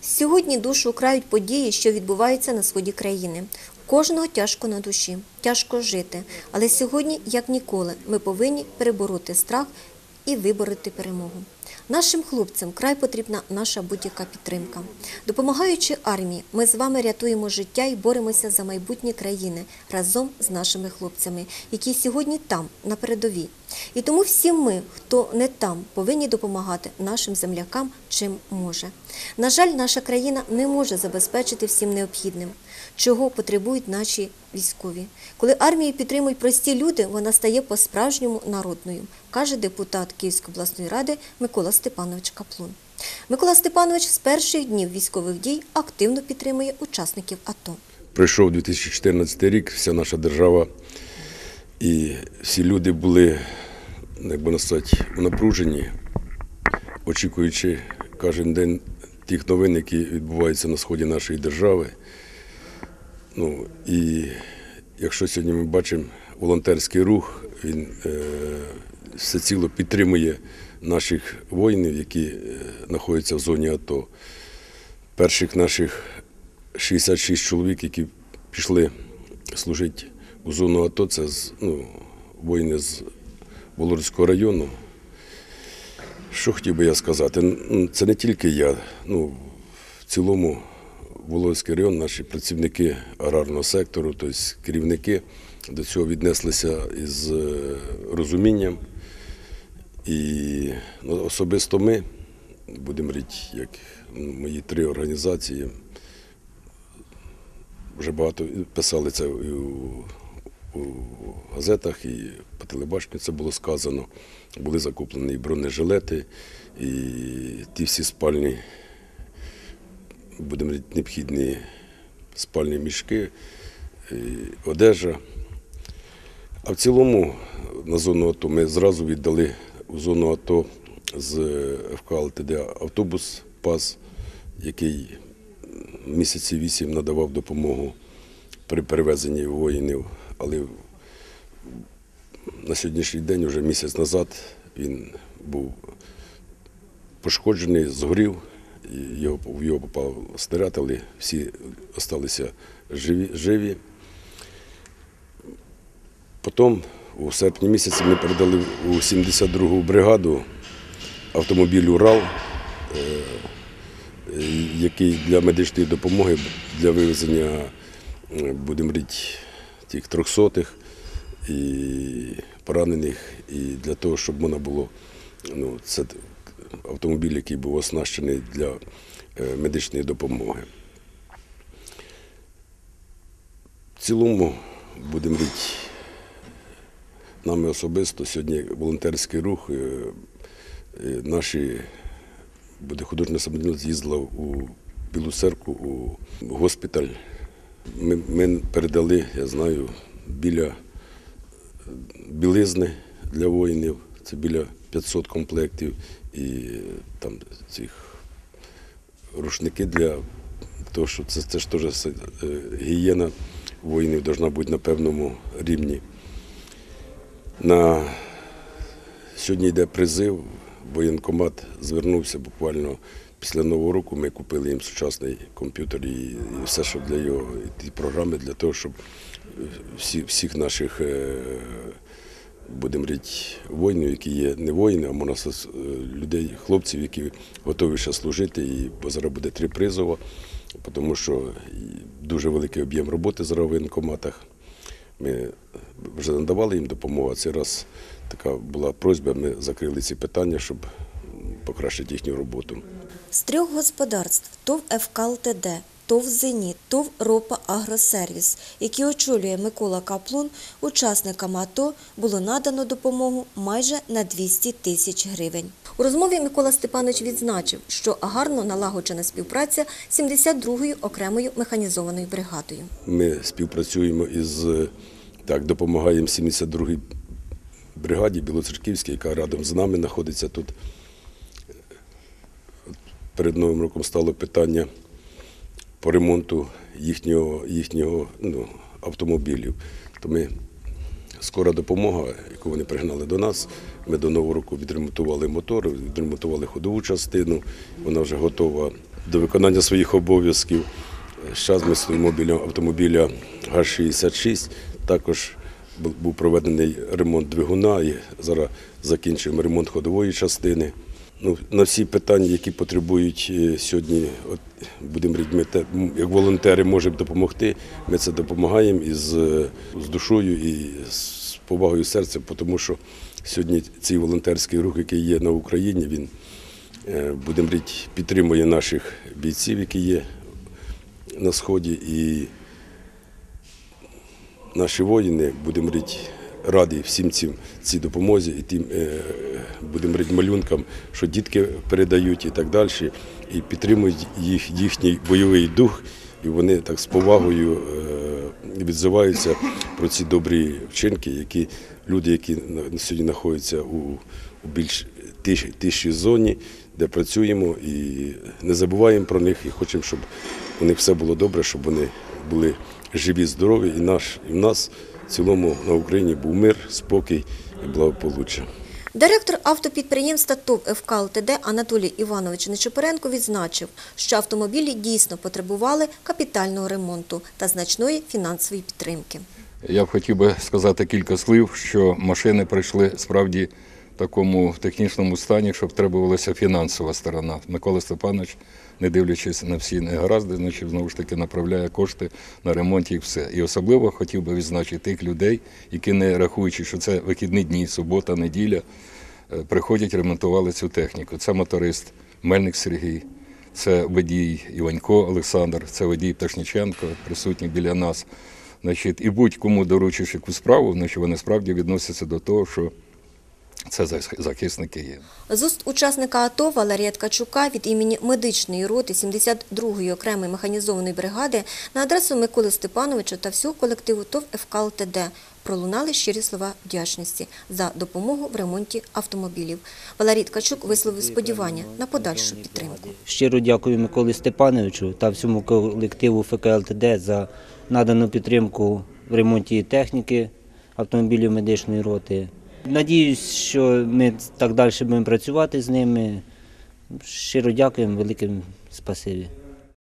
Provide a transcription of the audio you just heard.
Сьогодні душу крають події, що відбуваються на сході країни. Кожного тяжко на душі, тяжко жити. Але сьогодні, як ніколи, ми повинні перебороти страх і вибороти перемогу. Нашим хлопцям край потрібна наша будь-яка підтримка. Допомагаючи армії, ми з вами рятуємо життя і боремося за майбутнє країни разом з нашими хлопцями, які сьогодні там, на передовій. І тому всі ми, хто не там, повинні допомагати нашим землякам, чим може. На жаль, наша країна не може забезпечити всім необхідним, чого потребують наші військові. Коли армію підтримують прості люди, вона стає по-справжньому народною, каже депутат Київської обласної ради Микола Степанович Каплун. Микола Степанович з перших днів військових дій активно підтримує учасників АТО. Прийшов 2014 рік, вся наша держава і всі люди були, як би сказати, у напруженні, очікуючи кожен день тих новин, які відбуваються на сході нашої держави. І якщо сьогодні ми бачимо волонтерський рух, він всеціло підтримує наших воїнів, які знаходяться в зоні АТО. Перших наших 66 чоловік, які пішли служити у зону АТО, це воїни з Володського району. Що хотів би я сказати? Це не тільки я. В цілому Володський район, наші працівники аграрного сектору, тобто керівники, до цього віднеслися із розумінням. І особисто ми, будемо говорити, як мої 3 організації, вже багато писали це у газетах, і по телебаченню це було сказано. Були закуплені і бронежилети, і ті всі спальні, будемо говорити, необхідні спальні мішки, і одежа. А в цілому на зону АТО ми зразу віддали у зону АТО з ФК ЛТД автобус ПАЗ, який місяці 8 надавав допомогу при перевезенні воїнів. Але на сьогоднішній день, вже місяць назад, він був пошкоджений, згорів, в його попав снаряд, але всі залишилися живі. Потім у серпні місяці ми передали у 72-гу бригаду автомобіль «Урал», який для медичної допомоги, для вивезення, будемо говорити, тих 300-х і поранених, і для того, щоб можна було, це автомобіль, який був оснащений для медичної допомоги. В цілому, будемо говорити, нами особисто сьогодні волонтерський рух, наші художня самодіяльність їздила у Білу Церкву, у госпіталь. Ми передали, я знаю, біля білизни для воїнів, це біля 500 комплектів, і там цих рушники для того, що це ж теж гігієна воїнів повинна бути на певному рівні. Сьогодні йде призив, воєнкомат звернувся буквально після Нового року, ми купили їм сучасний комп'ютер і все, що для його, і ті програми для того, щоб всіх наших, будемо говорити, воїнів, які є не воїни, а можна людей, хлопців, які готові ще служити, бо зараз буде 3 призова, тому що дуже великий об'єм роботи зараз у воєнкоматах. Ми вже надавали їм допомогу, а цей раз така була просьба, ми закрили ці питання, щоб покращити їхню роботу. З 3 господарств ТОВ ФК ЛТД, ТОВ «Зеніт», ТОВ «Ропа Агросервіс», які очолює Микола Каплун, учасникам АТО було надано допомогу майже на 200 тисяч гривень. У розмові Микола Степанович відзначив, що гарно налагоджена співпраця з 72-ю окремою механізованою бригадою. Ми співпрацюємо допомагаємо 72-й бригаді Білоцерківській, яка разом з нами знаходиться тут. Перед Новим роком стало питання по ремонту їхнього автомобілів. То скора допомога, яку вони пригнали до нас, ми до Нового року відремонтували мотор, відремонтували ходову частину, вона вже готова до виконання своїх обов'язків. Зараз ми стоїмо біля автомобіля ГАЗ-66, також був проведений ремонт двигуна і зараз закінчуємо ремонт ходової частини. На всі питання, які потребують сьогодні, будемо говорити, як волонтери можемо допомогти, ми це допомагаємо з душою і з повагою серця, тому що сьогодні цей волонтерський рух, який є на Україні, він, будемо говорити, підтримує наших бійців, які є на Сході, і наші воїни, будемо говорити, раді всім цій допомозі і тим, будемо говорити, малюнкам, що дітки передають і так далі, і підтримують їхній бойовий дух, і вони так з повагою відзиваються про ці добрі вчинки, які люди, які сьогодні знаходяться у більш тишій зоні, де працюємо, і не забуваємо про них, і хочемо, щоб у них все було добре, щоб вони були живі, здорові, і в нас в цілому на Україні був мир, спокій і благополуччя. Директор автопідприємства ТОВ ФК ЛТД Анатолій Іванович Нечипоренко відзначив, що автомобілі дійсно потребували капітального ремонту та значної фінансової підтримки. Я б хотів би сказати кілька слів, що машини прийшли справді в такому технічному стані, що потребувалася фінансова сторона. Микола Степанович, не дивлячись на всі негаразди, значить, знову ж таки направляє кошти на ремонт і все. І особливо хотів би відзначити тих людей, які, не рахуючи, що це вихідні дні, субота, неділя, приходять, ремонтували цю техніку. Це моторист Мельник Сергій, це водій Іванько Олександр, це водій Пташніченко, присутній біля нас. Значить, і будь-кому доручиш яку справу, значить, вони справді відносяться до того, що це захисники є. З уст учасника АТО Валерія Ткачука від імені медичної роти 72-ї окремої механізованої бригади на адресу Миколи Степановича та всього колективу ТОВ ФК ЛТД пролунали щирі слова вдячності за допомогу в ремонті автомобілів. Валерій Ткачук висловив сподівання на подальшу підтримку. Щиро дякую Миколі Степановичу та всьому колективу ФК ЛТД за надану підтримку в ремонті техніки автомобілів медичної роти. Надіюсь, що ми так далі будемо працювати з ними. Щиро дякуємо, великим спасибі.